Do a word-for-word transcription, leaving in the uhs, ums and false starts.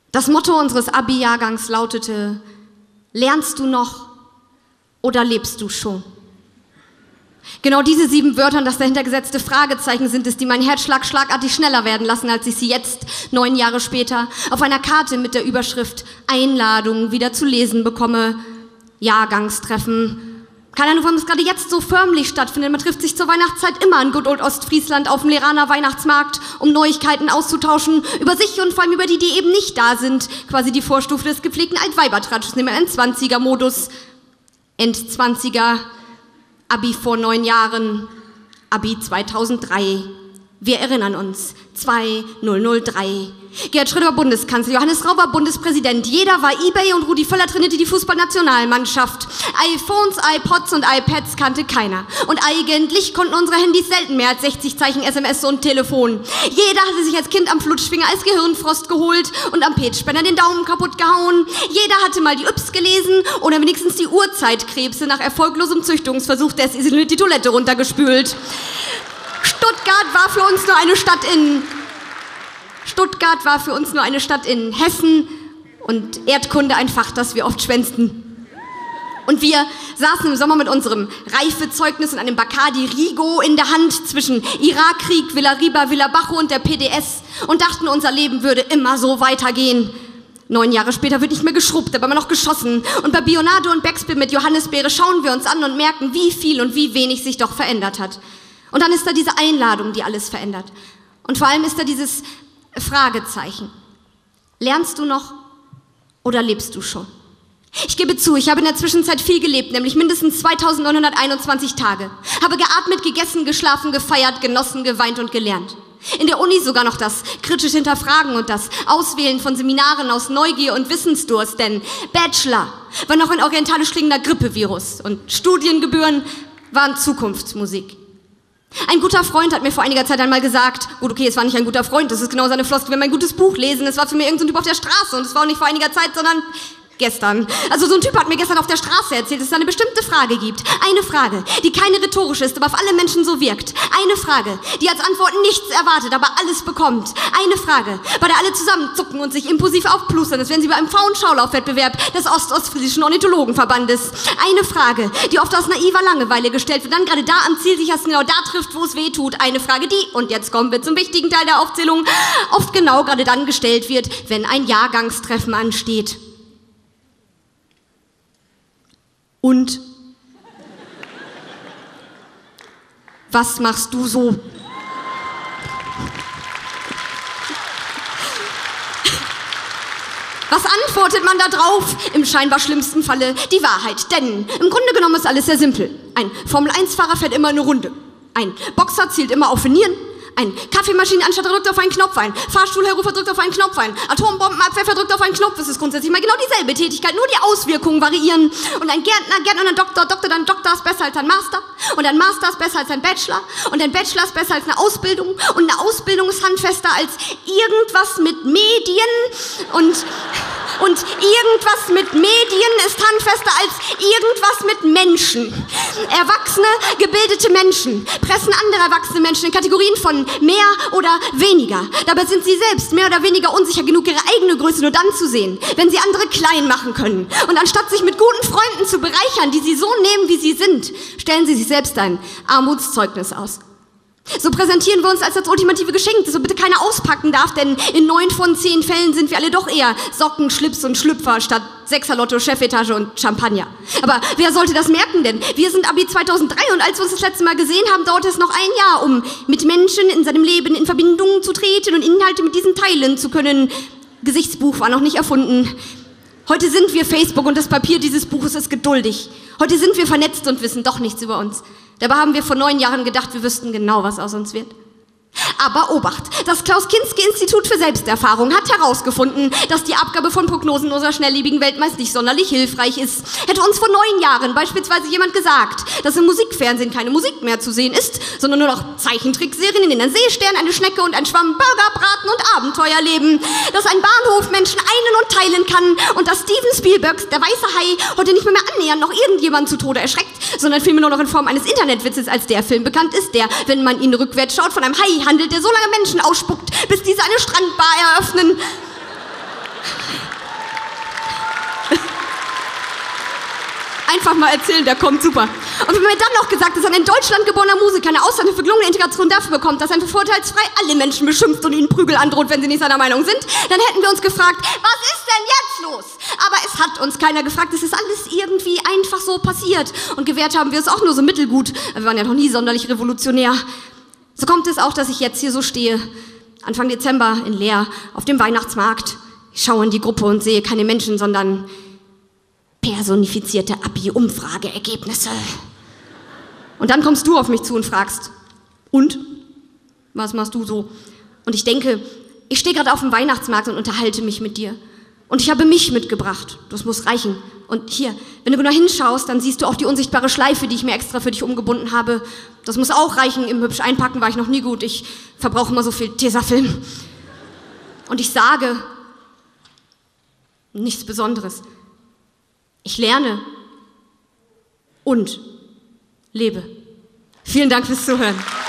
Das Motto unseres Abi-Jahrgangs lautete: Lernst du noch oder lebst du schon? Genau diese sieben Wörter und das dahinter gesetzte Fragezeichen sind es, die meinen Herzschlag schlagartig schneller werden lassen, als ich sie jetzt, neun Jahre später, auf einer Karte mit der Überschrift Einladung wieder zu lesen bekomme. Jahrgangstreffen. Keine Ahnung, warum das gerade jetzt so förmlich stattfindet. Man trifft sich zur Weihnachtszeit immer in Good Old Ostfriesland auf dem Leraner Weihnachtsmarkt, um Neuigkeiten auszutauschen über sich und vor allem über die, die eben nicht da sind. Quasi die Vorstufe des gepflegten Altweibertratsches, nehmen wir einen Endzwanziger-Modus. Endzwanziger, Abi vor neun Jahren, Abi zweitausenddrei. Wir erinnern uns, zweitausenddrei. Gerhard Schröder war Bundeskanzler, Johannes Rau war Bundespräsident. Jeder war eBay und Rudi Völler trainierte die Fußballnationalmannschaft. iPhones, iPods und iPads kannte keiner. Und eigentlich konnten unsere Handys selten mehr als sechzig Zeichen S M S und Telefon. Jeder hatte sich als Kind am Flutschfinger als Gehirnfrost geholt und am Petspender den Daumen kaputt gehauen. Jeder hatte mal die Yps gelesen oder wenigstens die Urzeitkrebse nach erfolglosem Züchtungsversuch desillusioniert die Toilette runtergespült. Stuttgart war für uns nur eine Stadt in Stuttgart war für uns nur eine Stadt in Hessen und Erdkunde ein Fach, das wir oft schwänzten. Und wir saßen im Sommer mit unserem Reifezeugnis und einem Bacardi Rigo in der Hand zwischen Irakkrieg, Villa Riba, Villa Bajo und der P D S und dachten, unser Leben würde immer so weitergehen. Neun Jahre später wird nicht mehr geschrubbt, aber immer noch geschossen. Und bei Bionade und Backspin mit Johannisbeere schauen wir uns an und merken, wie viel und wie wenig sich doch verändert hat. Und dann ist da diese Einladung, die alles verändert. Und vor allem ist da dieses Fragezeichen. Lernst du noch oder lebst du schon? Ich gebe zu, ich habe in der Zwischenzeit viel gelebt, nämlich mindestens zweitausendneunhunderteinundzwanzig Tage. Habe geatmet, gegessen, geschlafen, gefeiert, genossen, geweint und gelernt. In der Uni sogar noch das kritisch hinterfragen und das Auswählen von Seminaren aus Neugier und Wissensdurst, denn Bachelor war noch ein orientalisch klingender Grippevirus und Studiengebühren waren Zukunftsmusik. Ein guter Freund hat mir vor einiger Zeit einmal gesagt, gut, okay, es war nicht ein guter Freund, das ist genau seine Floskel, wenn wir ein gutes Buch lesen, es war für mich irgendein Typ auf der Straße und es war auch nicht vor einiger Zeit, sondern gestern. Also so ein Typ hat mir gestern auf der Straße erzählt, dass es eine bestimmte Frage gibt. Eine Frage, die keine rhetorische ist, aber auf alle Menschen so wirkt. Eine Frage, die als Antwort nichts erwartet, aber alles bekommt. Eine Frage, bei der alle zusammenzucken und sich impulsiv aufplustern, als wären sie bei einem Frauenschaulaufwettbewerb des Ost-Ostfriesischen Ornithologenverbandes. Eine Frage, die oft aus naiver Langeweile gestellt wird, dann gerade da am zielsichersten genau da trifft, wo es weh tut. Eine Frage, die, und jetzt kommen wir zum wichtigen Teil der Aufzählung, oft genau gerade dann gestellt wird, wenn ein Jahrgangstreffen ansteht. Und was machst du so? Was antwortet man da drauf? Im scheinbar schlimmsten Falle die Wahrheit. Denn im Grunde genommen ist alles sehr simpel. Ein Formel eins Fahrer fährt immer eine Runde. Ein Boxer zielt immer auf Nieren. Ein Kaffeemaschinenanstatter drückt auf einen Knopf ein. Fahrstuhlherrufer drückt auf einen Knopf ein. Atombombenabwerfer drückt auf einen Knopf. Es ist grundsätzlich mal genau dieselbe Tätigkeit, nur die Auswirkungen variieren. Und ein Gärtner, Gärtner und ein Doktor, Doktor, dann Doktor ist besser als ein Master. Und ein Master ist besser als ein Bachelor. Und ein Bachelor ist besser als eine Ausbildung. Und eine Ausbildung ist handfester als irgendwas mit Medien. Und, und irgendwas mit Medien ist handfester als irgendwas mit Menschen. Erwachsene, gebildete Menschen pressen andere erwachsene Menschen in Kategorien von mehr oder weniger. Dabei sind sie selbst mehr oder weniger unsicher genug, ihre eigene Größe nur dann zu sehen, wenn sie andere klein machen können. Und anstatt sich mit guten Freunden zu bereichern, die sie so nehmen, wie sie sind, stellen sie sich selbst ein Armutszeugnis aus. So präsentieren wir uns als das ultimative Geschenk, das so bitte keiner auspacken darf, denn in neun von zehn Fällen sind wir alle doch eher Socken, Schlips und Schlüpfer statt Sechserlotto, Chefetage und Champagner. Aber wer sollte das merken denn? Wir sind Abi zweitausenddrei und als wir uns das letzte Mal gesehen haben, dauerte es noch ein Jahr, um mit Menschen in seinem Leben in Verbindung zu treten und Inhalte mit diesen teilen zu können. Gesichtsbuch war noch nicht erfunden. Heute sind wir Facebook und das Papier dieses Buches ist geduldig. Heute sind wir vernetzt und wissen doch nichts über uns. Dabei haben wir vor neun Jahren gedacht, wir wüssten genau, was aus uns wird. Aber Obacht, das Klaus-Kinski-Institut für Selbsterfahrung hat herausgefunden, dass die Abgabe von Prognosen unserer schnelllebigen Welt meist nicht sonderlich hilfreich ist. Hätte uns vor neun Jahren beispielsweise jemand gesagt, dass im Musikfernsehen keine Musik mehr zu sehen ist, sondern nur noch Zeichentrickserien, in denen ein Seestern, eine Schnecke und ein Schwamm Burger braten und Abenteuer leben, dass ein Bahnhof Menschen einen und teilen kann und dass Steven Spielbergs Der weiße Hai heute nicht mehr, mehr annähernd noch irgendjemand zu Tode erschreckt, sondern vielmehr nur noch in Form eines Internetwitzes als der Film bekannt ist, der, wenn man ihn rückwärts schaut, von einem Hai handelt, der so lange Menschen ausspuckt, bis diese eine Strandbar eröffnen. einfach mal erzählen, der kommt super. Und wenn mir dann noch gesagt, dass ein in Deutschland geborener Musiker eine Aussage für gelungene Integration dafür bekommt, dass er vorurteilsfrei alle Menschen beschimpft und ihnen Prügel androht, wenn sie nicht seiner Meinung sind, dann hätten wir uns gefragt, was ist denn jetzt los? Aber es hat uns keiner gefragt, es ist alles irgendwie einfach so passiert. Und gewährt haben wir es auch nur so mittelgut. Wir waren ja noch nie sonderlich revolutionär. So kommt es auch, dass ich jetzt hier so stehe, Anfang Dezember in Leer, auf dem Weihnachtsmarkt. Ich schaue in die Gruppe und sehe keine Menschen, sondern personifizierte Abi-Umfrageergebnisse. Und dann kommst du auf mich zu und fragst, und? Was machst du so? Und ich denke, ich stehe gerade auf dem Weihnachtsmarkt und unterhalte mich mit dir. Und ich habe mich mitgebracht. Das muss reichen. Und hier, wenn du genau hinschaust, dann siehst du auch die unsichtbare Schleife, die ich mir extra für dich umgebunden habe. Das muss auch reichen. Im hübsch Einpacken war ich noch nie gut. Ich verbrauche immer so viel Tesafilm. Und ich sage, nichts Besonderes. Ich lerne und lebe. Vielen Dank fürs Zuhören.